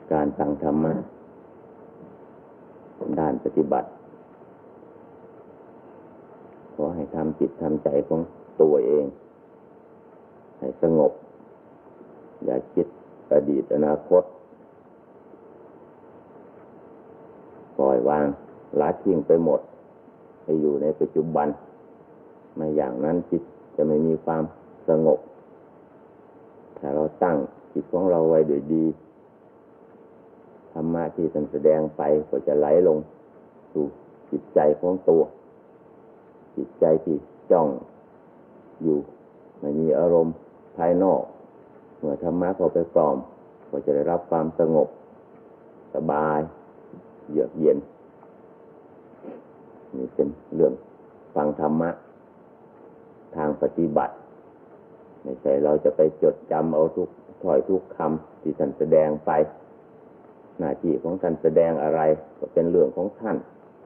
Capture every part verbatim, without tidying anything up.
การฟังธรรมะด้านปฏิบัติขอให้ทำจิตทำใจของตัวเองให้สงบอย่าคิดอดีตอนาคตปล่อยวางละทิ้งไปหมดให้อยู่ในปัจจุบันไม่อย่างนั้นจิตจะไม่มีความสงบถ้าเราตั้งจิตของเราไว้โดยดีธรรมะที่ท่านแสดงไปก็จะไหลลงสู่จิตใจของตัวจิตใจที่จ้องอยู่ไม่มีอารมณ์ภายนอกเมื่อธรรมะเข้าไปกล่อมก็จะได้รับความสงบสบายเยือกเย็นนี่เป็นเรื่องฟังธรรมะทางปฏิบัติไม่ใช่เราจะไปจดจำเอาทุกถ้อยทุกคำที่ท่านแสดงไปหน้าที่ของท่านแสดงอะไรก็เป็นเรื่องของท่าน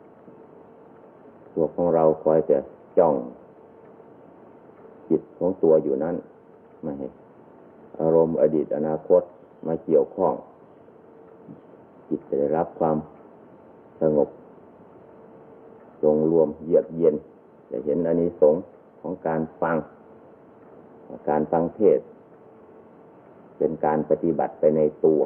ตัวของเราคอยจะจ้องจิตของตัวอยู่นั้นไม่ให้อารมณ์อดีตอนาคตมาเกี่ยวข้องจิตจะได้รับความสงบทรงรวมเยือกเย็นจะเห็นอานิสงส์ของการฟังการฟังเทศน์เป็นการปฏิบัติไปในตัว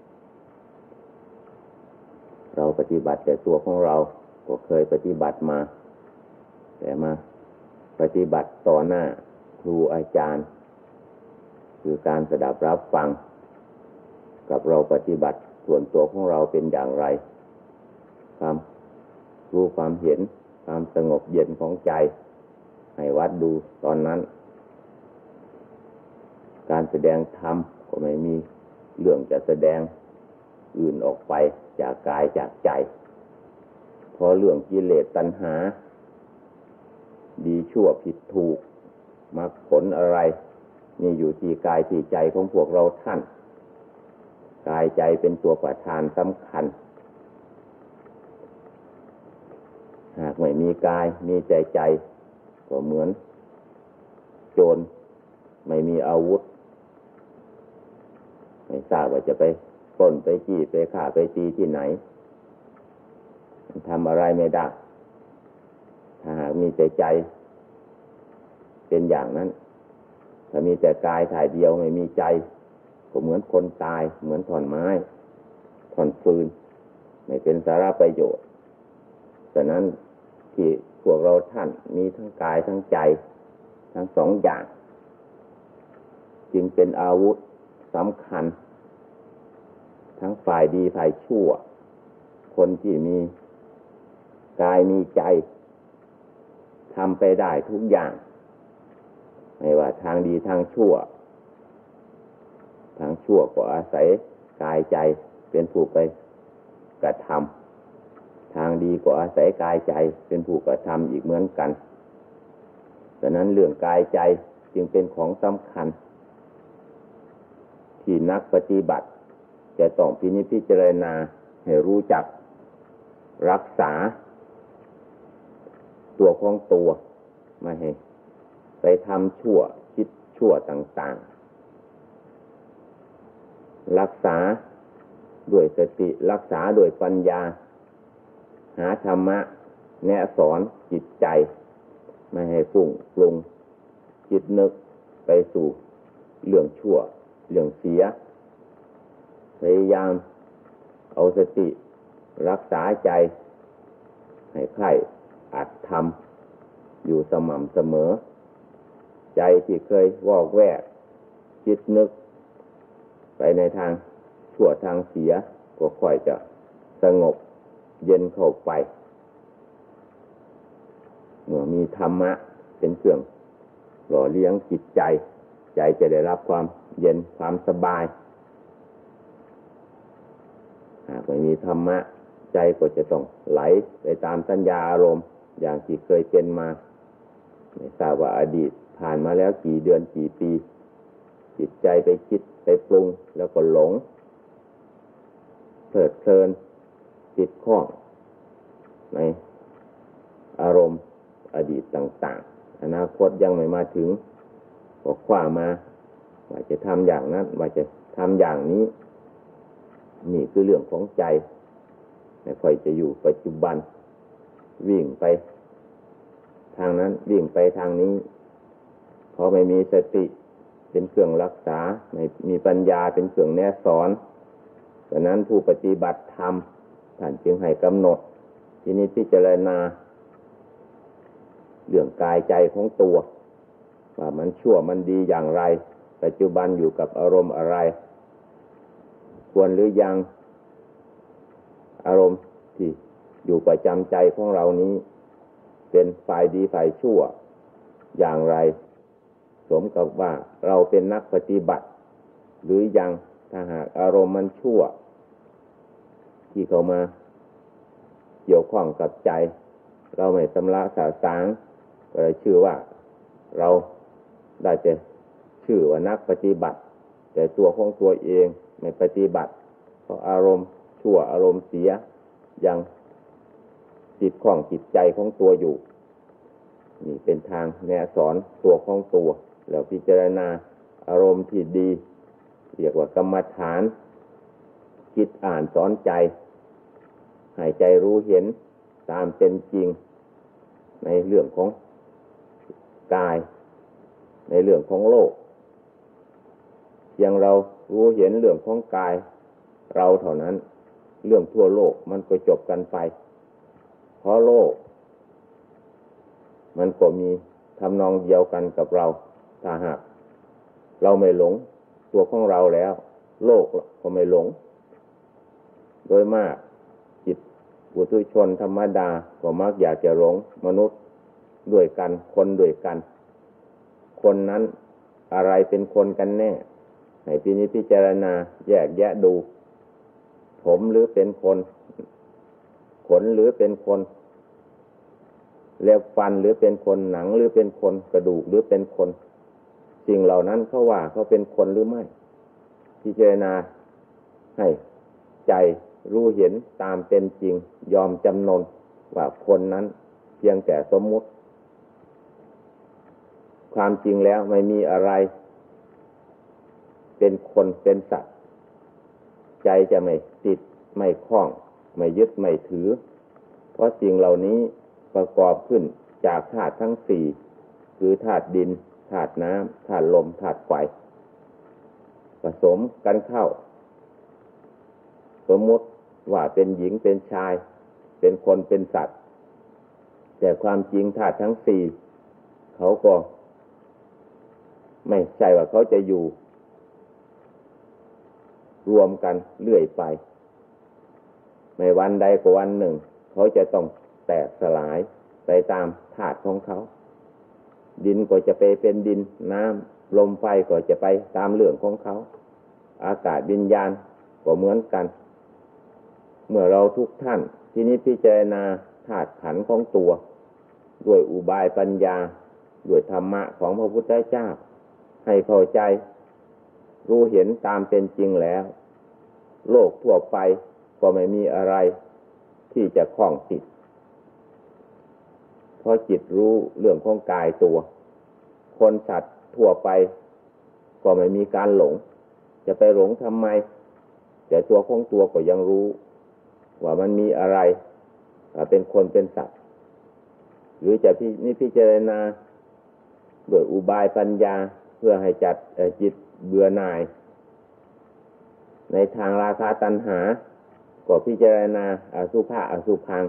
เราปฏิบัติแต่ตัวของเราก็เคยปฏิบัติมาแต่มาปฏิบัติต่อหน้าครูอาจารย์คือการสดับรับฟังกับเราปฏิบัติส่วนตัวของเราเป็นอย่างไรความรู้ความเห็นความสงบเย็นของใจให้วัดดูตอนนั้นการแสดงธรรมก็ไม่มีเรื่องจะแสดงอื่นออกไปจากกายจากใจเพราะเรื่องกิเลสตัณหาดีชั่วผิดถูกมรรคผลอะไรนี่อยู่ที่กายที่ใจของพวกเราท่านกายใจเป็นตัวประธานสำคัญหากไม่มีกายมีใจใจก็เหมือนโจรไม่มีอาวุธไม่ทราบว่าจะไปปล้นไปจี้ไปฆ่าไปตีที่ไหนทำอะไรไม่ได้ถ้าหากมีแต่ใจเป็นอย่างนั้นถ้ามีแต่กายถ่ายเดียวไม่มีใจก็เหมือนคนตายเหมือนท่อนไม้ท่อนฟืนไม่เป็นสาระประโยชน์ฉะนั้นที่พวกเราท่านมีทั้งกายทั้งใจทั้งสองอย่างจึงเป็นอาวุธสำคัญทั้งฝ่ายดีฝ่ายชั่วคนที่มีกายมีใจทำไปได้ทุกอย่างไม่ว่าทางดีทางชั่วทางชั่วก็อาศัยกายใจเป็นผู้ไปกระทำทางดีก็อาศัยกายใจเป็นผู้กระทำอีกเหมือนกันฉะนั้นเรื่องกายใจจึงเป็นของสำคัญที่นักปฏิบัติจะต้องพินิจพิจารณาให้รู้จักรักษาตัวของตัวไม่ให้ไปทำชั่วคิดชั่วต่างๆรักษาด้วยสติรักษาด้วยปัญญาหาธรรมะแนะสอนจิตใจไม่ให้ฟุ้งปรุงจิตนึกไปสู่เรื่องชั่วเรื่องเสียพยายามเอาสติรักษาใจให้ใคร่อัดทำอยู่สม่ำเสมอใจที่เคยวอกแวกจิตนึกไปในทางชั่วทางเสียก็ค่อยจะสงบเย็นเข้าไปเมื่อมีธรรมะเป็นเครื่องหล่อเลี้ยงจิตใจใจจะได้รับความเย็นความสบายหากไม่มีธรรมะใจก็จะต้องไหลไปตามสัญญาอารมณ์อย่างที่เคยเป็นมาไม่ทราบว่าอดีตผ่านมาแล้วกี่เดือนกี่ปีจิตใจไปคิดไปปรุงแล้วก็หลงเพลิดเพลินติดข้องในอารมณ์อดีตต่างๆอนาคตยังไม่มาถึงก็คว้ามาว่าจะทำอย่างนั้นว่าจะทำอย่างนี้นี่คือเรื่องของใจไม่ค่อยจะอยู่ปัจจุบันวิ่งไปทางนั้นวิ่งไปทางนี้เพราะไม่มีสติเป็นเครื่องรักษาไม่มีปัญญาเป็นเครื่องแนะสอนดังนั้นผู้ปฏิบัติธรรมท่านจึงให้กำหนดที่นี้พิจารณาเรื่องกายใจของตัวว่ามันชั่วมันดีอย่างไรปัจจุบันอยู่กับอารมณ์อะไรควรหรือยังอารมณ์ที่อยู่ประจำใจของเรานี้เป็นฝ่ายดีฝ่ายชั่วอย่างไรสมกับว่าเราเป็นนักปฏิบัติหรือยังถ้าหากอารมณ์มันชั่วที่เข้ามาเกี่ยวข้องกับใจเราไม่ชำระสาสางก็เลยชื่อว่าเราได้แต่ชื่อว่านักปฏิบัติแต่ตัวของตัวเองไม่ปฏิบัติเพราะอารมณ์ชั่วอารมณ์เสียยังจิตข้องจิตใจของตัวอยู่นี่เป็นทางแนะสอนตัวของตัวแล้วพิจารณาอารมณ์ที่ดีเรียกว่ากรรมฐานคิดอ่านสอนใจให้ใจรู้เห็นตามเป็นจริงในเรื่องของกายในเรื่องของโลกอย่างเรารู้เห็นเรื่องของกายเราเท่านั้นเรื่องทั่วโลกมันก็จบกันไปเพราะโลกมันก็มีทำนองเดียวกันกับเราถ้าหากเราไม่หลงตัวของเราแล้วโลกก็ไม่หลงโดยมากจิตปุถุชนธรรมดาก็มักอยากจะหลงมนุษย์ด้วยกันคนด้วยกันคนนั้นอะไรเป็นคนกันแน่ให้พินิจพิจารณาแยกแยะดูผมหรือเป็นคนขนหรือเป็นคนเล็บฟันหรือเป็นคนหนังหรือเป็นคนกระดูกหรือเป็นคนสิ่งเหล่านั้นเขาว่าเขาเป็นคนหรือไม่พิจารณาให้ใจรู้เห็นตามเป็นจริงยอมจำนนว่าคนนั้นเพียงแต่สมมุติความจริงแล้วไม่มีอะไรเป็นคนเป็นสัตว์ใจจะไม่ติดไม่คล้องไม่ยึดไม่ถือเพราะสิ่งเหล่านี้ประกอบขึ้นจากธาตุทั้งสี่คือธาตุดินธาตุน้ำธาตุลมธาตุไฟผสมกันเข้าสมมติว่าเป็นหญิงเป็นชายเป็นคนเป็นสัตว์แต่ความจริงธาตุทั้งสี่เขาก็ไม่ใช่ว่าเขาจะอยู่รวมกันเรื่อยไปในวันใดก็วันหนึ่งเขาจะต้องแตกสลายไปตามธาตุของเขาดินก็จะไปเป็นดินน้ำลมไฟก็จะไปตามเรื่องของเขาอากาศวิญญาณก็เหมือนกันเมื่อเราทุกท่านที่นี้พิจารณาธาตุขันธ์ของตัวด้วยอุบายปัญญาด้วยธรรมะของพระพุทธเจ้าให้เข้าใจรู้เห็นตามเป็นจริงแล้วโลกทั่วไปก็ไม่มีอะไรที่จะคล้องติดเพราะจิตรู้เรื่องของกายตัวคนสัตว์ทั่วไปก็ไม่มีการหลงจะไปหลงทำไมแต่ตัวของตัวก็ยังรู้ว่ามันมีอะไรเป็นคนเป็นสัตว์หรือจะนี่พิจารณาด้วยอุบายปัญญาเพื่อให้จัดจิตเบื่อหน่ายในทางราคะตัณหาก็พิจารณาอสุภะอสุภัง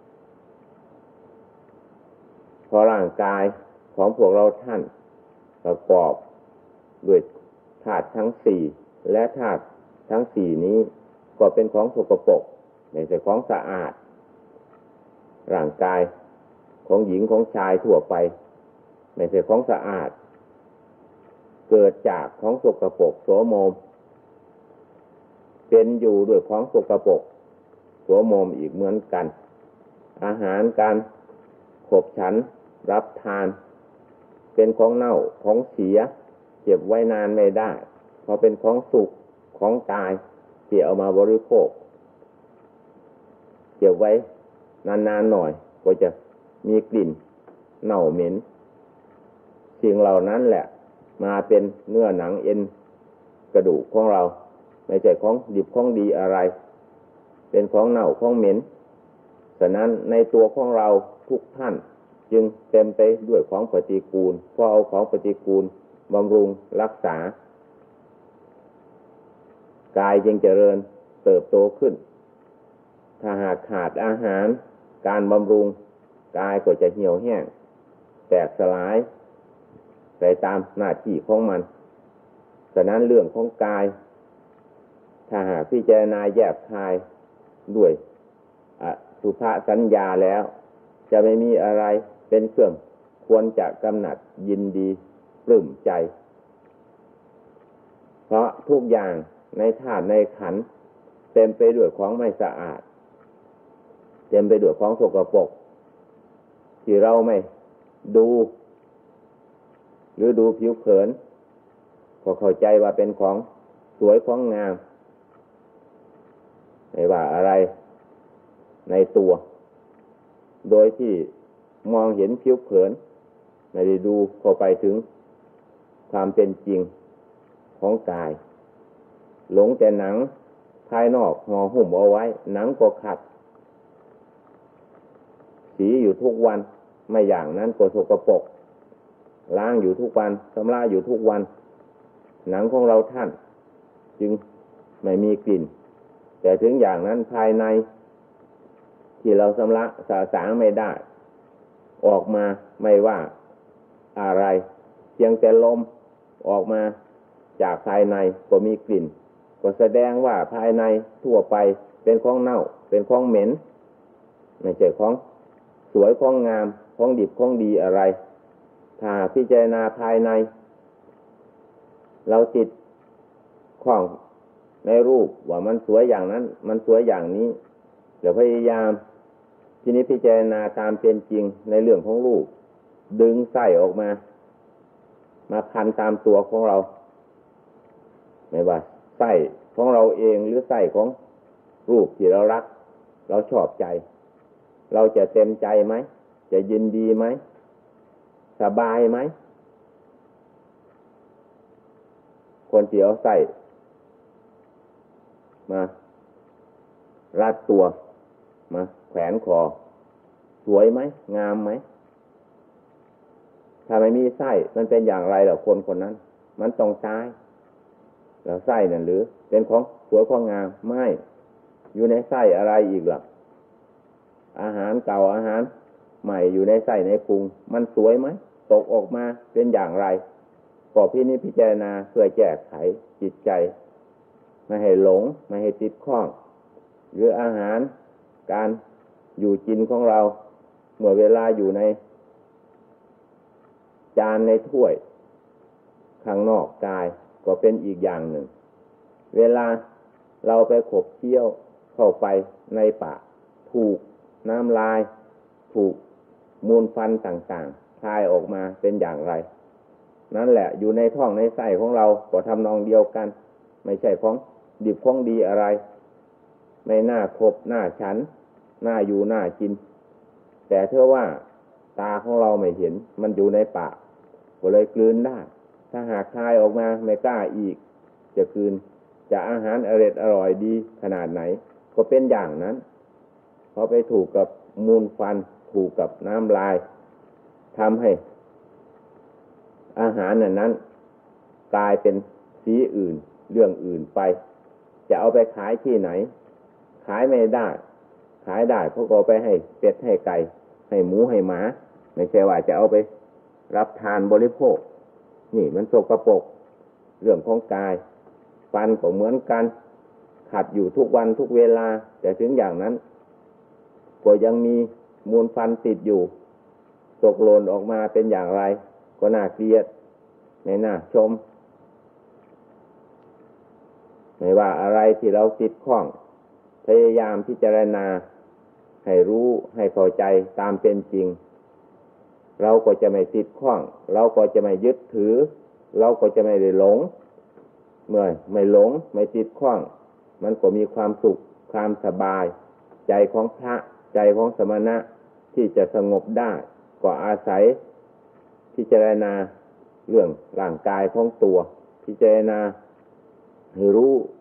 เพราะร่างกายของพวกเราท่านประกอบด้วยธาตุทั้งสี่และธาตุทั้งสี่นี้ก็เป็นของสกปรกไม่ใช่ของสะอาดร่างกายของหญิงของชายทั่วไปไม่ใช่ของสะอาดเกิดจากของสกปรกโสมมเป็นอยู่ด้วยของสกปรกโสมมอีกเหมือนกันอาหารการขบฉันรับทานเป็นของเน่าของเสียเก็บไว้นานไม่ได้เพราะเป็นของสุกของกายที่เอามาบริโภคเก็บไว้นานๆหน่อยก็จะมีกลิ่นเน่าเหม็นสิ่งเหล่านั้นแหละมาเป็นเนื้อหนังเอ็นกระดูกของเราไม่ใช่ของดิบของดีอะไรเป็นของเน่าของเหม็นฉะนั้นในตัวของเราทุกท่านจึงเต็มไปด้วยของปฏิกูลเพราะเอาของปฏิกูลบำรุงรักษากายจึงเจริญเติบโตขึ้นถ้าหากขาดอาหารการบำรุงกายก็จะเหี่ยวแห้งแตกสลายไปตามหน้าที่ของมันฉะนั้นเรื่องของกายถ้าหากพิจารณาแยบคายด้วยอสุภสัญญาแล้วจะไม่มีอะไรเป็นเครื่องควรจะกำหนัดยินดีปลื้มใจเพราะทุกอย่างในธาตุในขันธ์เต็มไปด้วยของไม่สะอาดเต็มไปด้วยของสกปรกที่เราไม่ดูหรือดูผิวเผินก็เข้าใจว่าเป็นของสวยของงามไม่ว่าอะไรในตัวโดยที่มองเห็นผิวเผินไม่ได้ดูเข้าไปถึงความเป็นจริงของกายหลงแต่หนังภายนอกห่อหุ้มเอาไว้หนังก็ขัดสีอยู่ทุกวันไม่อย่างนั้นก็สกปรกล้างอยู่ทุกวันชำระอยู่ทุกวันหนังของเราท่านจึงไม่มีกลิ่นแต่ถึงอย่างนั้นภายในที่เราชำระสาสางไม่ได้ออกมาไม่ว่าอะไรเพียงแต่ลมออกมาจากภายในก็มีกลิ่นก็แสดงว่าภายในทั่วไปเป็นของเน่าเป็นของเหม็นไม่ใช่ของสวยของงามของดิบของดีอะไรถ้าพิจารณาภายในเราติดข้องในรูปว่ามันสวยอย่างนั้นมันสวยอย่างนี้เดี๋ยวพยายามทีนี้พิจารณาตามเป็นจริงในเรื่องของรูปดึงไส้ออกมามาพันตามตัวของเราไม่ว่าไส้ของเราเองหรือไส้ของรูปที่เรารักเราชอบใจเราจะเต็มใจไหมจะยินดีไหมสบายไหมคนที่เอาไส้มารัดตัวมาแขวนคอสวยไหมงามไหมถ้าไม่มีไส้มันเป็นอย่างไรล่ะคนคนนั้นมันต้องตายแล้วไส้นั่นหรือเป็นของสวยของงามไม่อยู่ในไส้อะไรอีกล่ะอาหารเก่าอาหารใหม่อยู่ในไส้ในพุงมันสวยไหมตกออกมาเป็นอย่างไรก็พินิจพิจารณาเพื่อแก้ไขจิตใจไม่ให้หลงไม่ให้ติดข้องหรืออาหารการอยู่กินของเราเมื่อเวลาอยู่ในจานในถ้วยข้างนอกกายก็เป็นอีกอย่างหนึ่งเวลาเราไปขบเคี้ยวเข้าไปในปากถูกน้ำลายถูกมูลฟันต่างๆคายออกมาเป็นอย่างไรนั่นแหละอยู่ในท้องในไส้ของเราก็ทำนองเดียวกันไม่ใช่ของดิบของดีอะไรไม่น่าคบน่าฉันน่าอยู่น่ากินแต่เท่าว่าตาของเราไม่เห็นมันอยู่ในปากก็เลยกลืนได้ถ้าหากคายออกมาไม่กล้าอีกจะกลืนจะอาหารอร่อยอร่อยดีขนาดไหนก็เป็นอย่างนั้นเพราะไปถูกกับมูลฟันถูกกับน้ำลายทำให้อาหารนั้นนั้นกลายเป็นสีอื่นเรื่องอื่นไปจะเอาไปขายที่ไหนขายไม่ได้ขายได้เขาก็ไปให้เป็ดให้ไก่ให้หมูให้หมาไม่ใช่ว่าจะเอาไปรับทานบริโภคนี่มันสกปรกเรื่องของกายฟันก็เหมือนกันขัดอยู่ทุกวันทุกเวลาแต่ถึงอย่างนั้นก็ยังมีมูลฟันติดอยู่ตกหล่นออกมาเป็นอย่างไรก็น่าเกลียดไม่น่าชมไม่ว่าอะไรที่เราติดข้องพยายามพิจารณาให้รู้ให้เข้าใจตามเป็นจริงเราก็จะไม่ติดข้องเราก็จะไม่ยึดถือเราก็จะไม่ได้หลงเมื่อไม่หลงไม่ติดข้องมันก็มีความสุขความสบายใจของพระใจของสมณะที่จะสงบได้ก็อาศัยพิจารณาเรื่องร่างกายของตัวพิจารณาให้รู้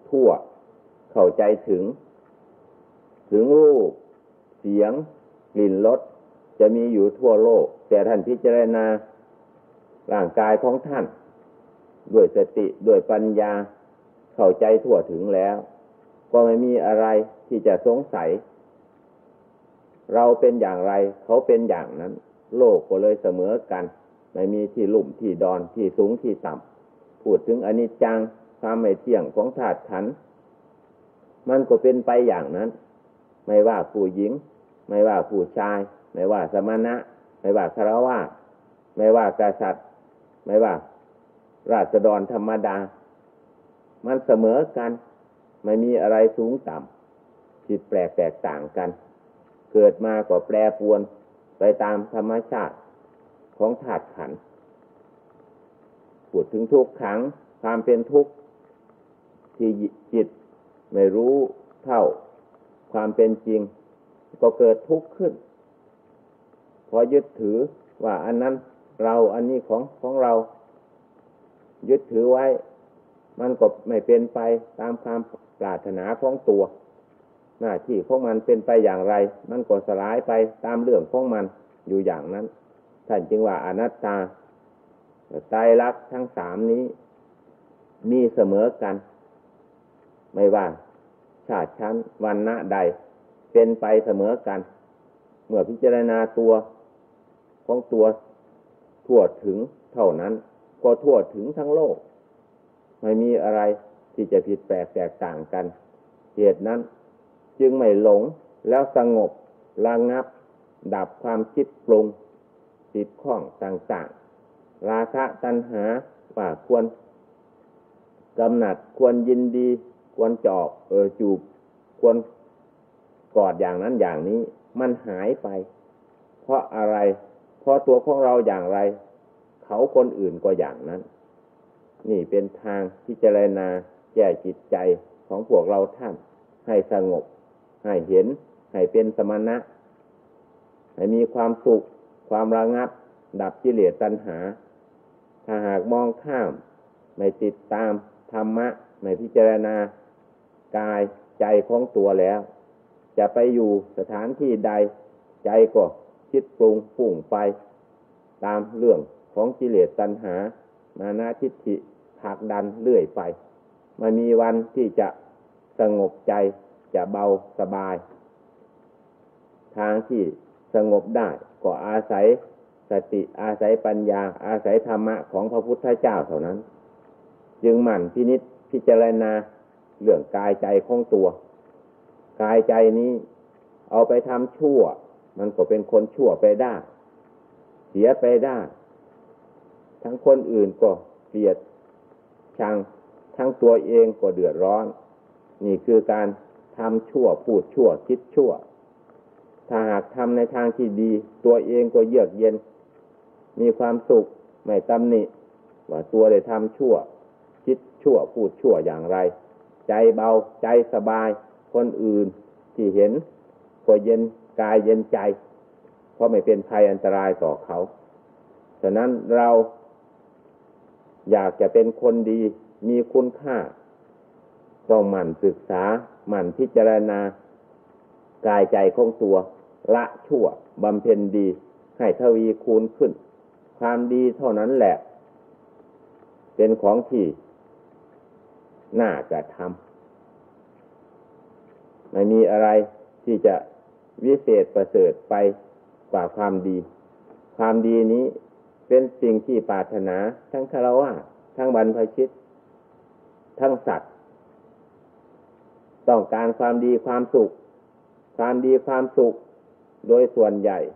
ทั่วเข้าใจถึงถึงรูปเสียงกลิ่นรสจะมีอยู่ทั่วโลกแต่ท่านพิจารณาร่างกายของท่านด้วยสติด้วยปัญญาเข้าใจทั่วถึงแล้วก็ไม่มีอะไรที่จะสงสัยเราเป็นอย่างไรเขาเป็นอย่างนั้นโลกก็เลยเสมอกันไม่มีที่ลุ่มที่ดอนที่สูงที่ต่ำพูดถึงอนิจจังความไม่เที่ยงของธาตุขันธ์มันก็เป็นไปอย่างนั้นไม่ว่าผู้หญิงไม่ว่าผู้ชายไม่ว่าสมณะไม่ว่าฆราวาสไม่ว่ากษัตริย์ไม่ว่าราษฎรธรรมดามันเสมอกันไม่มีอะไรสูงต่ำผิดแปลกแตกต่างกันเกิดมาก็แปรปรวนไปตามธรรมชาติของธาตุขันธ์พูดถึงทุกขังความเป็นทุกข์ที่จิตไม่รู้เท่าความเป็นจริงก็เกิดทุกข์ขึ้นพอยึดถือว่าอันนั้นเราอันนี้ของของเรายึดถือไว้มันก็ไม่เป็นไปตามความปรารถนาของตัวหน้าที่ของมันเป็นไปอย่างไรมันก็สลายไปตามเรื่องของมันอยู่อย่างนั้นท่านจึงว่าอนัตตาไตรลักษณ์ทั้งสามนี้มีเสมอกันไม่ว่าชาติชั้นวรรณะใดเป็นไปเสมอกันเมื่อพิจารณาตัวของตัวทั่วถึงเท่านั้นก็ทั่วถึงทั้งโลกไม่มีอะไรที่จะผิดแปลกแตกต่างกันเหตุนั้นจึงไม่หลงแล้วสงบระงับดับความคิดปรุงติดข้องต่างๆราคะตัณหาว่าควรกำหนัดควรยินดีควรจอบเออจูบควรกอดอย่างนั้นอย่างนี้มันหายไปเพราะอะไรเพราะตัวของเราอย่างไรเขาคนอื่นก็อย่างนั้นนี่เป็นทางพิจารณาแก้จิตใจของพวกเราท่านให้สงบให้เห็นให้เป็นสมณะให้มีความสุขความระงับดับกิเลสตัณหาถ้าหากมองข้ามไม่ติดตามธรรมะไม่พิจารณากายใจของตัวแล้วจะไปอยู่สถานที่ใดใจก็คิดปรุงฟุ้งไปตามเรื่องของกิเลสตัณหามานะทิฏฐิผลักดันเรื่อยไปไม่มีวันที่จะสงบใจจะเบาสบายทางที่สงบได้ก็อาศัยสติอาศัยปัญญาอาศัยธรรมะของพระพุทธเจ้าเท่านั้นจึงหมั่นพินิจพิจารณาเรื่องกายใจของตัวกายใจนี้เอาไปทำชั่วมันก็เป็นคนชั่วไปได้เสียไปได้ทั้งคนอื่นก็เกลียดชังทั้งตัวเองก็เดือดร้อนนี่คือการทำชั่วพูดชั่วคิดชั่วถ้าหากทำในทางที่ดีตัวเองก็เยือกเย็นมีความสุขไม่ตำหนิว่าตัวได้ทำชั่วคิดชั่วพูดชั่วอย่างไรใจเบาใจสบายคนอื่นที่เห็นก็เย็นกายเย็นใจเพราะไม่เป็นภัยอันตรายต่อเขาฉะนั้นเราอยากจะเป็นคนดีมีคุณค่าต้องหมั่นศึกษาหมั่นพิจารณากายใจของตัวละชั่วบำเพ็ญดีให้ทวีคูณขึ้นความดีเท่านั้นแหละเป็นของที่น่าจะทำไม่มีอะไรที่จะวิเศษประเสริฐไปกว่าความดีความดีนี้เป็นสิ่งที่ปรารถนาทั้งฆราวาสทั้งบรรพชิตทั้งสัตว์ต้องการความดีความสุขความดีความสุขโดยส่วนใหญ่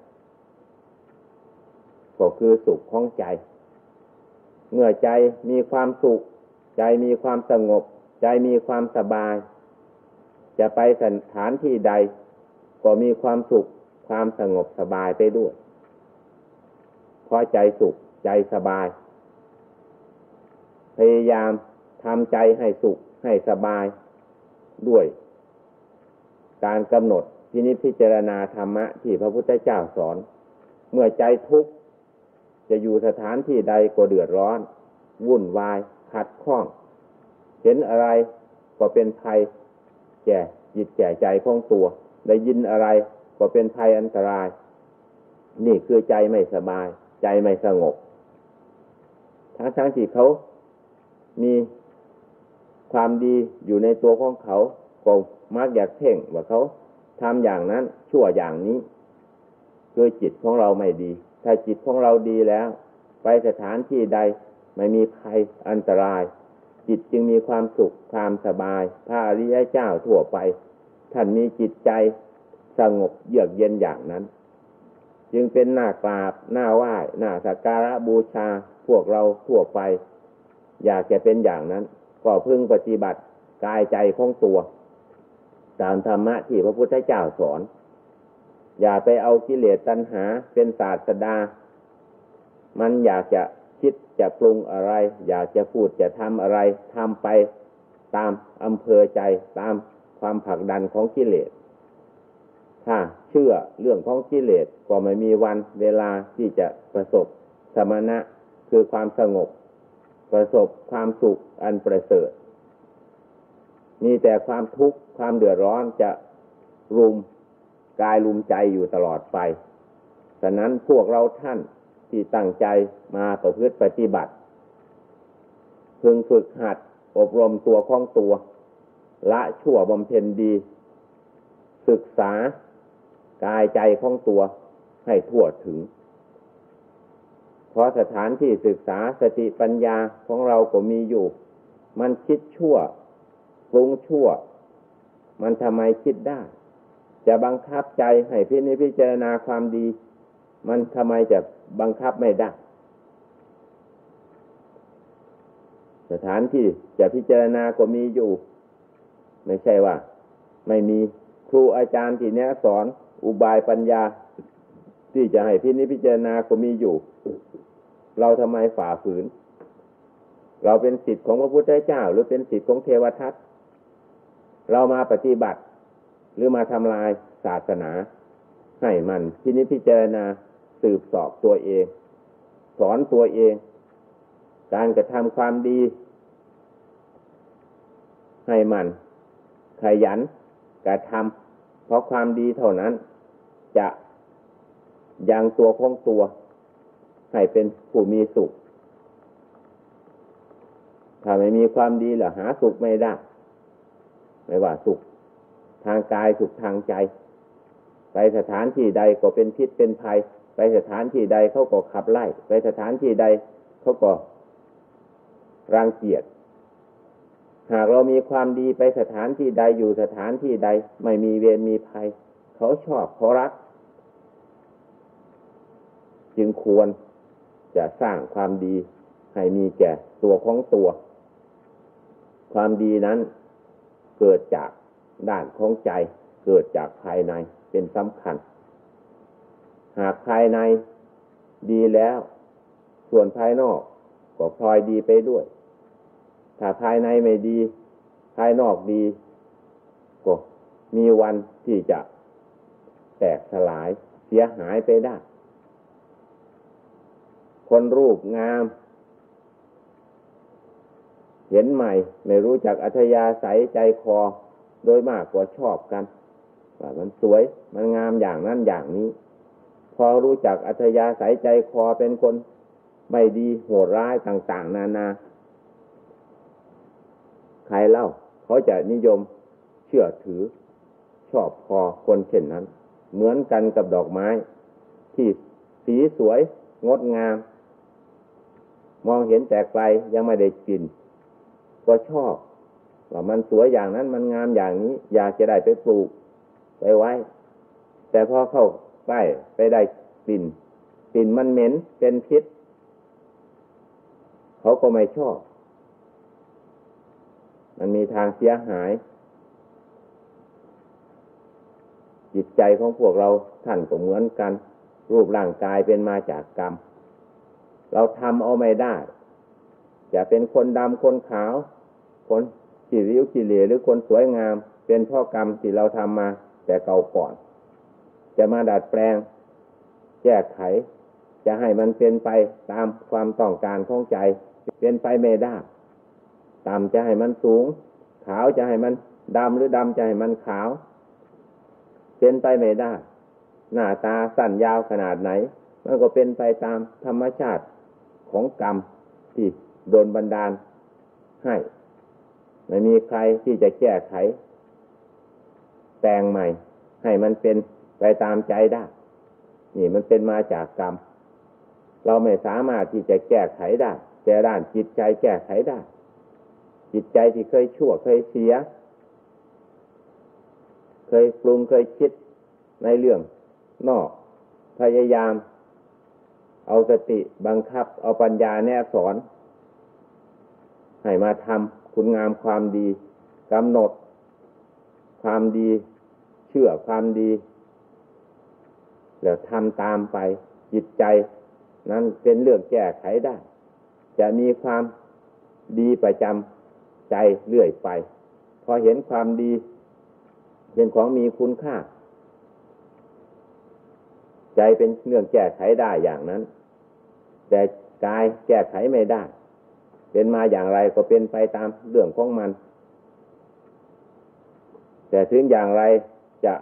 ก็คือสุขของใจเมื่อใจมีความสุขใจมีความสงบใจมีความสบายจะไปสถานที่ใดก็มีความสุขความสงบสบายไปด้วยเพราะใจสุขใจสบายพยายามทำใจให้สุขให้สบายด้วยการกำหนดพินิจพิจารณาธรรมะที่พระพุทธเจ้าสอนเมื่อใจทุกข์จะอยู่สถานที่ใดก็เดือดร้อนวุ่นวายขัดข้องเห็นอะไรก็เป็นภัยแก่จิตแก่ใจของตัวได้ยินอะไรก็เป็นภัยอันตรายนี่คือใจไม่สบายใจไม่สงบทั้งทั้งที่เขามีความดีอยู่ในตัวของเขาก็มักอยากเพ่งว่าเขาทำอย่างนั้นชั่วอย่างนี้คือจิตของเราไม่ดีถ้าจิตของเราดีแล้วไปสถานที่ใดไม่มีภัยอันตรายจิตจึงมีความสุขความสบายพระอริยเจ้าทั่วไปท่านมีจิตใจสงบเยือกเย็นอย่างนั้นจึงเป็นหน้ากราบหน้าไหว้หน้าสักการะบูชาพวกเราทั่วไปอยากจะเป็นอย่างนั้นก็พึงปฏิบัติกายใจของตัวตามธรรมะที่พระพุทธเจ้าสอนอย่าไปเอากิเลสตัณหาเป็นศาสดามันอยากจะคิดจะปรุงอะไรอยากจะพูดจะทำอะไรทำไปตามอำเภอใจตามความผลักดันของกิเลสถ้าเชื่อเรื่องของกิเลสก็ไม่มีวันเวลาที่จะประสบสมณะคือความสงบประสบความสุขอันประเสริฐมีแต่ความทุกข์ความเดือดร้อนจะรุมกายรุมใจอยู่ตลอดไปฉะนั้นพวกเราท่านที่ตั้งใจมาประพฤติปฏิบัติพึงฝึกหัดอบรมตัวของตัวละชั่วบำเพ็ญดีศึกษากายใจของตัวให้ทั่วถึงเพราะสถานที่ศึกษาสติปัญญาของเราก็มีอยู่มันคิดชั่วปรุงชั่วมันทำไมคิดได้จะบังคับใจให้พินิจพิจารณาความดีมันทำไมจะบังคับไม่ได้สถานที่จะพิจารณาก็มีอยู่ไม่ใช่ว่าไม่มีครูอาจารย์ที่แนะสอนอุบายปัญญาที่จะให้พินิจพิจารณาก็มีอยู่เราทำไมฝ่าฝืนเราเป็นศิษย์ของพระพุทธเจ้าหรือเป็นศิษย์ของเทวทัตเรามาปฏิบัติหรือมาทำลายศาสนาให้มันพินิจพิจารณาสืบสอบตัวเองสอนตัวเองการกระทำความดีให้มันขยันกระทำเพราะความดีเท่านั้นจะยังตัวของตัวให้เป็นผู้มีสุขถ้าไม่มีความดีแล้วหาสุขไม่ได้ไม่ว่าสุขทางกายสุขทางใจไปสถานที่ใดก็เป็นพิษเป็นภัยไปสถานที่ใดเขาก็ขับไล่ไปสถานที่ใดเขาก็รังเกียจหากเรามีความดีไปสถานที่ใดอยู่สถานที่ใดไม่มีเวรมีภัยเขาชอบเขารักจึงควรจะสร้างความดีให้มีแก่ตัวของตัวความดีนั้นเกิดจากด้านของใจเกิดจากภายในเป็นสำคัญหากภายในดีแล้วส่วนภายนอกก็พลอยดีไปด้วยถ้าภายในไม่ดีภายนอกดีก็มีวันที่จะแตกสลายเสียหายไปได้คนรูปงามเห็นใหม่ไม่รู้จักอัธยาศัยใจคอโดยมากกว่าชอบกันว่ามันสวยมันงามอย่างนั้นอย่างนี้พอรู้จักอัธยาศัยใจคอเป็นคนไม่ดีโหดร้ายต่างๆนานาใครเล่าเขาจะนิยมเชื่อถือชอบพอคนเช่นนั้นเหมือนกันกับดอกไม้ที่สีสวยงดงามมองเห็นแต่ไกลยังไม่ได้กินก็ชอบว่ามันสวยอย่างนั้นมันงามอย่างนี้อยากจะได้ไปปลูกไปไว้แต่พอเข้าใกล้ไปได้กลิ่นกลิ่นมันเหม็นเป็นพิษเขาก็ไม่ชอบมันมีทางเสียหายจิตใจของพวกเราท่านก็เหมือนกันรูปร่างกายเป็นมาจากกรรมเราทำเอาไม่ได้จะเป็นคนดำคนขาวคนขี้ริ้วขี้เหร่หรือคนสวยงามเป็นเพราะกรรมที่เราทำมาแต่เก่าก่อนจะมาดัดแปลงแก้ไขจะให้มันเป็นไปตามความต้องการของใจเป็นไปไม่ได้ต่ำจะให้มันสูงขาวจะให้มันดำหรือดำจะให้มันขาวเป็นไปไม่ได้หน้าตาสั้นยาวขนาดไหนมันก็เป็นไปตามธรรมชาติของกรรมที่โดนบันดาลให้ไม่มีใครที่จะแก้ไขแต่งใหม่ให้มันเป็นไปตามใจได้นี่มันเป็นมาจากกรรมเราไม่สามารถที่จะแก้ไขได้แต่ด้านจิตใจแก้ไขได้จิตใจที่เคยชั่วเคยเสียเคยปรุงเคยคิดในเรื่องนอกพยายามเอาสติบังคับเอาปัญญาแนบสอนให้มาทำคุณงามความดีกำหนดความดีเชื่อความดีแล้วทำตามไปจิตใจนั้นเป็นเรื่องแก้ไขได้จะมีความดีประจำใจเรื่อยไปพอเห็นความดีเป็นของมีคุณค่าใจเป็นเรื่องแก้ไขได้อย่างนั้นแต่กายแก้ไขไม่ได้เป็นมาอย่างไรก็เป็นไปตามเรื่องของมันแต่ถึงอย่างไรจะ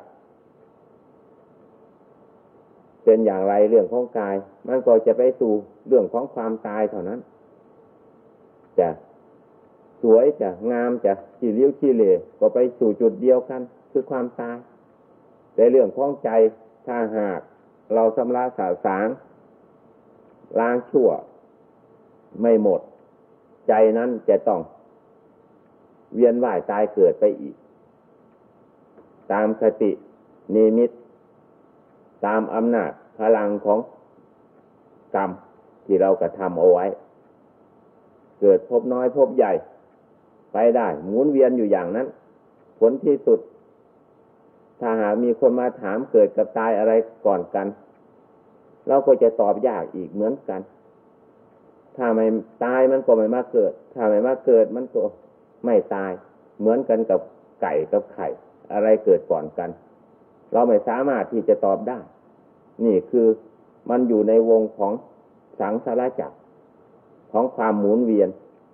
เป็นอย่างไรเรื่องของกายมันก็จะไปสู่เรื่องของความตายเท่านั้นจะสวยจะงามจะขี้ริ้วขี้เหร่ก็ไปสู่จุดเดียวกันคือความตายแต่เรื่องของใจถ้าหากเราชำระสาสางล้างชั่วไม่หมดใจนั้นจะต้องเวียนว่ายตายเกิดไปอีกตามคตินิมิตตามอำนาจพลังของกรรมที่เรากระทำเอาไว้เกิดพบน้อยพบใหญ่ไปได้หมุนเวียนอยู่อย่างนั้นผลที่สุดถ้าหากมีคนมาถามเกิดกับตายอะไรก่อนกันเราก็จะตอบยากอีกเหมือนกันถ้าไม่ตายมันก็ไม่มาเกิดถ้าไม่มาเกิดมันก็ไม่ตายเหมือนกันกับไก่กับไข่อะไรเกิดก่อนกันเราไม่สามารถที่จะตอบได้นี่คือมันอยู่ในวงของสังสารวัฏของความหมุนเวียน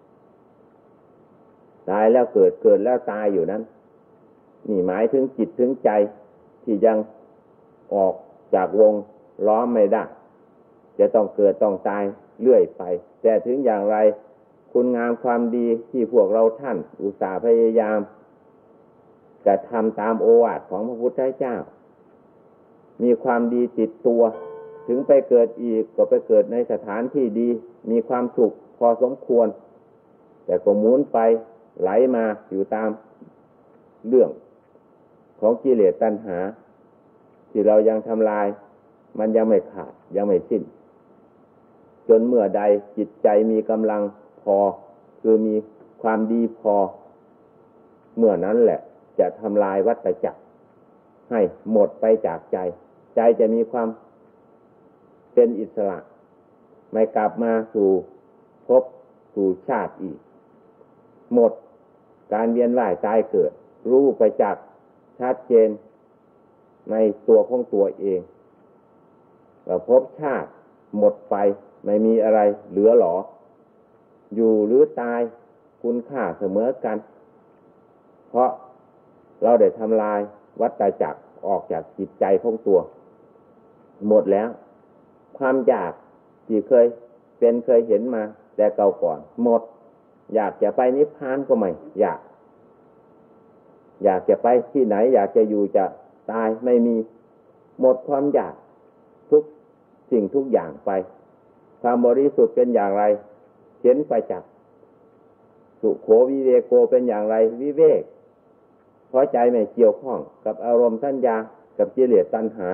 ตายแล้วเกิดเกิดแล้วตายอยู่นั้นนี่หมายถึงจิตถึงใจที่ยังออกจากวงล้อมไม่ได้จะต้องเกิดต้องตายเรื่อยไปแต่ถึงอย่างไรคุณงามความดีที่พวกเราท่านอุตส่าห์พยายามจะทำตามโอวาทของพระพุทธเจ้ามีความดีติดตัวถึงไปเกิดอีกก็ไปเกิดในสถานที่ดีมีความสุขพอสมควรแต่ก็หมุนไปไหลมาอยู่ตามเรื่องของกิเลสตัณหาที่เรายังทำลายมันยังไม่ขาดยังไม่สิ้นจนเมื่อใดจิตใจมีกำลังพอคือมีความดีพอเมื่อนั้นแหละจะทำลายวัฏจักรให้หมดไปจากใจใจจะมีความเป็นอิสระไม่กลับมาสู่ภพสู่ชาติอีกหมดการเวียนว่ายตายเกิดรู้ไปจากชัดเจนในตัวของตัวเองว่าภพชาติหมดไปไม่มีอะไรเหลือหรออยู่หรือตายคุณค่าเสมอกันเพราะเราได้ทำลายวัฏจักรออกจากจิตใจของตัวหมดแล้วความอยากที่เคยเป็นเคยเห็นมาแต่เก่าก่อนหมดอยากจะไปนิพพานก็ไม่อยากอยากจะไปที่ไหนอยากจะอยู่จะตายไม่มีหมดความอยากทุกสิ่งทุกอย่างไปความบริสุทธิ์เป็นอย่างไรเห็นไปจากสุโขวิเวโกเป็นอย่างไรวิเวกเพราะใจไม่เกี่ยวข้องกับอารมณ์สัญญากับกิเลสตัณหา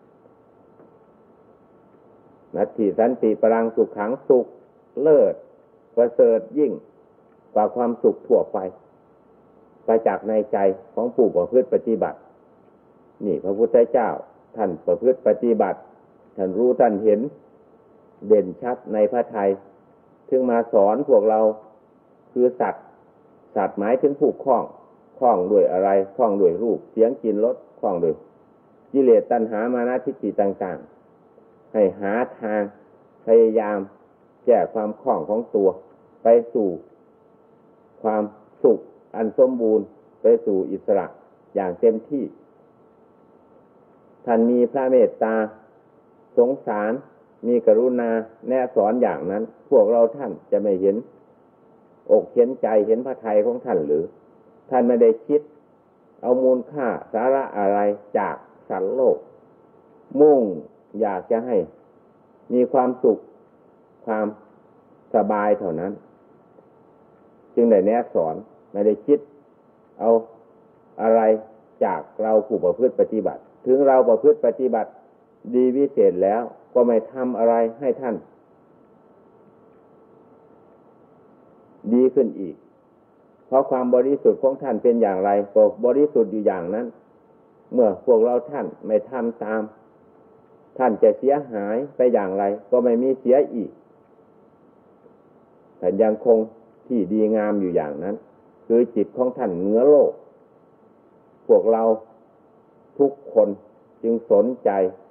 นัตถิสันติปรังสุขขังสุขเลิศประเสริฐยิ่งกว่าความสุขทั่วไปประจักษ์ในใจของผู้ประพฤติปฏิบัตินี่พระพุทธเจ้าท่านประพฤติปฏิบัติท่านรู้ท่านเห็นเด่นชัดในพระทัยถึงมาสอนพวกเราคือสัตว์สัตว์หมายถึงผู้คล้องคล้องด้วยอะไรคล้องด้วยรูปเสียงกลิ่นรสคล้องด้วยกิเลสตัณหามานะทิฏฐิต่างๆให้หาทางพยายามแก้ความคล้องของตัวไปสู่ความสุขอันสมบูรณ์ไปสู่อิสระอย่างเต็มที่ท่านมีพระเมตตาสงสารมีกรุณาแนะสอนอย่างนั้นพวกเราท่านจะไม่เห็นอกเห็นใจเห็นพระทัยของท่านหรือท่านไม่ได้คิดเอามูลค่าสาระอะไรจากสัตว์โลกมุ่งอยากจะให้มีความสุขความสบายเท่านั้นจึงได้แนะสอนไม่ได้คิดเอาอะไรจากเราผู้ประพฤติปฏิบัติถึงเราประพฤติปฏิบัติดีวิเศษแล้วก็ไม่ทำอะไรให้ท่านดีขึ้นอีกเพราะความบริสุทธิ์ของท่านเป็นอย่างไรก็บริสุทธิ์อยู่อย่างนั้นเมื่อพวกเราท่านไม่ทำตามท่านจะเสียหายไปอย่างไรก็ไม่มีเสียอีกแต่ยังคงที่ดีงามอยู่อย่างนั้นคือจิตของท่านเหนือโลกพวกเราทุกคนจึงสนใจ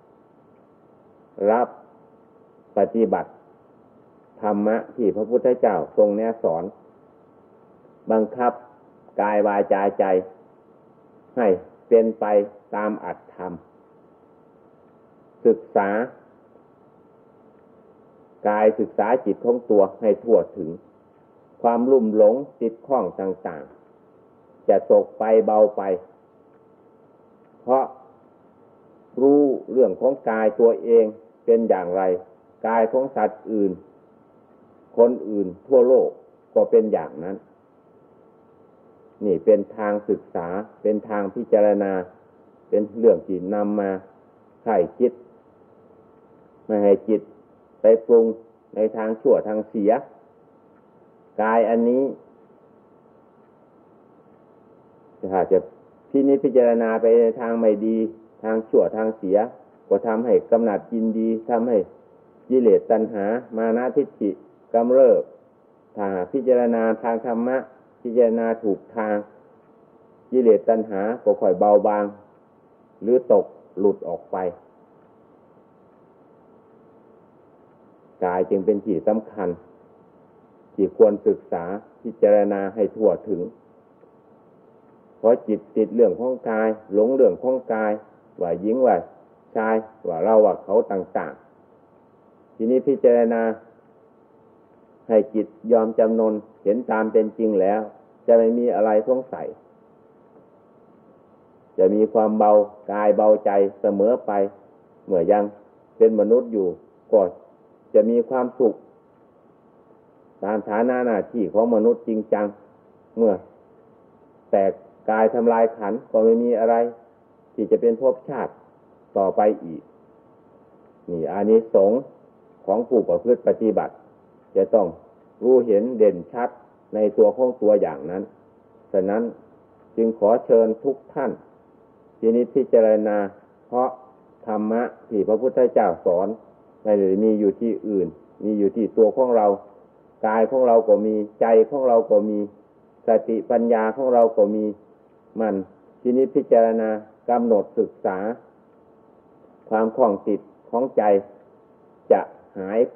รับปฏิบัติธรรมะที่พระพุทธเจ้าทรงแนะสอนบังคับกายวาจาใจให้เป็นไปตามอัตธรรมศึกษากายศึกษาจิตของตัวให้ทั่วถึงความลุ่มหลงติดข้องต่างๆจะตกไปเบาไปเพราะรู้เรื่องของกายตัวเองเป็นอย่างไรกายของสัตว์อื่นคนอื่นทั่วโลกก็เป็นอย่างนั้นนี่เป็นทางศึกษาเป็นทางพิจารณาเป็นเรื่องที่นำมาใส่คิดไม่ให้จิตไปปรุงในทางชั่วทางเสียกายอันนี้ถ้าจะพินิจพิจารณาไปในทางไม่ดีทางชั่วทางเสียก็ทำให้กำหนัดยินดีทำให้กิเลสตัณหามานะทิฏฐิกำเริบถ้าพิจารณาทางธรรมะพิจารณาถูกทางกิเลสตัณหาก็ค่อยเบาบางหรือตกหลุดออกไปกายจึงเป็นที่สำคัญที่ควรศึกษาพิจารณาให้ทั่วถึงเพราะจิตติดเรื่องของกายหลงเรื่องของกายว่าหญิงว่าชายว่าเราว่าเขาต่างๆทีนี้พิจารณาให้จิตยอมจำนนเห็นตามเป็นจริงแล้วจะไม่มีอะไรสงสัยจะมีความเบากายเบาใจเสมอไปเมื่อยังเป็นมนุษย์อยู่ก็จะมีความสุขตามฐานะหน้าที่ของมนุษย์จริงจังเมื่อแตกกายทำลายขันธ์ก็ไม่มีอะไรที่จะเป็นภพชาติต่อไปอีกนี่อานิสงส์ของผู้ประพฤติปฏิบัติจะต้องรู้เห็นเด่นชัดในตัวของตัวอย่างนั้นฉะนั้นจึงขอเชิญทุกท่านที่นิพพิจารณาเพราะธรรมะที่พระพุทธเจ้าสอนไม่ได้มีอยู่ที่อื่นมีอยู่ที่ตัวของเรากายของเราก็มีใจของเราก็มีสติปัญญาของเราก็มีมันที่นิพพิจารณากำหนดศึกษาความคล้องติดของใจจะหายไป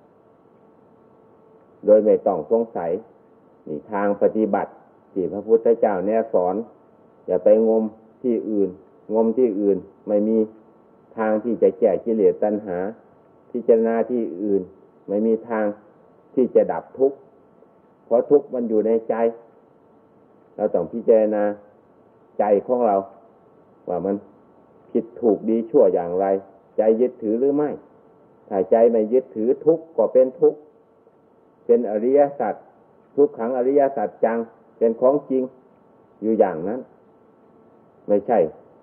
โดยไม่ต้องสงสัยนี่ทางปฏิบัติที่พระพุทธเจ้าแนะสอนอย่าไปงมที่อื่นงมที่อื่นไม่มีทางที่จะแก้กิเลสตัณหาพิจารณาที่อื่นไม่มีทางที่จะดับทุกข์เพราะทุกข์มันอยู่ในใจเราต้องพิจารณาใจของเราว่ามันผิดถูกดีชั่วอย่างไรใจยึดถือหรือไม่ถ้าใจไม่ยึดถือทุกข์ก็เป็นทุกข์เป็นอริยสัจทุกขังอริยสัจจังเป็นของจริงอยู่อย่างนั้นไม่ใช่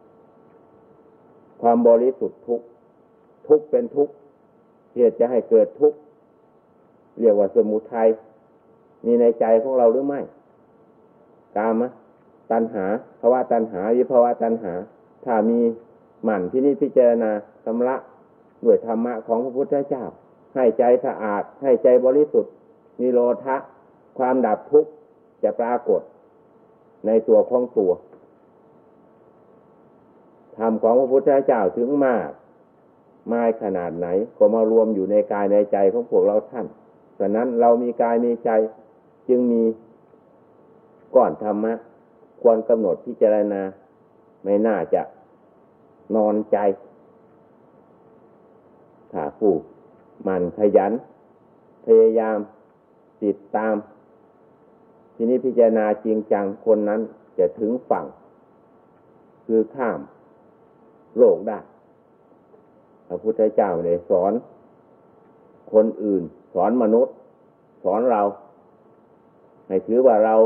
ความบริสุทธิ์ทุกข์ทุกข์เป็นทุกข์เหตุจะให้เกิดทุกข์เรียกว่าสมุทัยมีในใจของเราหรือไม่กามตัณหาภวตัณหาวิภวตัณหาถ้ามีหมั่นที่นี่พิจารณาชำระด้วยธรรมะของพระพุทธเจ้าให้ใจสะอาดให้ใจบริสุทธิ์นิโรธะความดับทุกข์จะปรากฏในตัวของตัวธรรมของพระพุทธเจ้าถึงมากมายขนาดไหนก็มารวมอยู่ในกายในใจของพวกเราท่านฉะนั้นเรามีกายมีใจจึงมีก้อนธรรมะควรกำหนดพิจารณาไม่น่าจะนอนใจถ้าผู้หมั่นขยันพยายามติดตามทีนี้พิจารณาจริงจังคนนั้นจะถึงฝั่งคือข้ามโลกได้พระพุทธเจ้าได้สอนคนอื่นสอนมนุษย์สอนเราให้ถือว่าเรา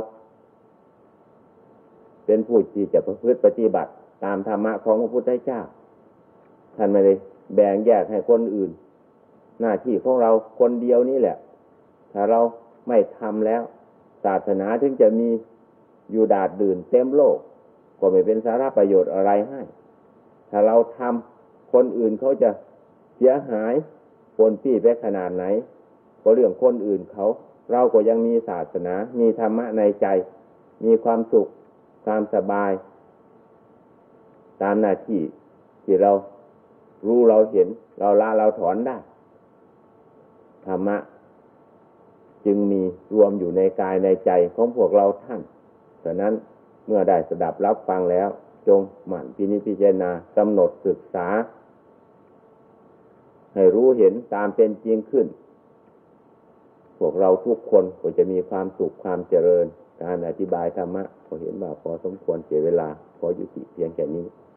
เป็นผู้ที่จะประพฤติปฏิบัติตามธรรมะของพระพุทธเจ้าท่านไม่ได้แบ่งแยกให้คนอื่นหน้าที่ของเราคนเดียวนี่แหละถ้าเราไม่ทำแล้วศาสนาถึงจะมีอยู่ดาดดื่นเต็มโลกก็ไม่เป็นสาระประโยชน์อะไรให้ถ้าเราทำคนอื่นเขาจะเสียหายปนปี้ไปขนาดไหนก็เรื่องคนอื่นเขาเราก็ยังมีศาสนามีธรรมะในใจมีความสุขความสบายตามหน้าที่ที่เรารู้เราเห็นเราละเราถอนได้ธรรมะจึงมีรวมอยู่ในกายในใจของพวกเราท่านฉะนั้นเมื่อได้สดับรับฟังแล้วจงหมั่นพินิจพิจารณากำหนดศึกษาให้รู้เห็นตามเป็นจริงขึ้นพวกเราทุกคนก็จะมีความสุขความเจริญการอธิบายธรรมะก็เห็นว่าพอสมควรเสียเวลาขอยุติเพียงแค่นี้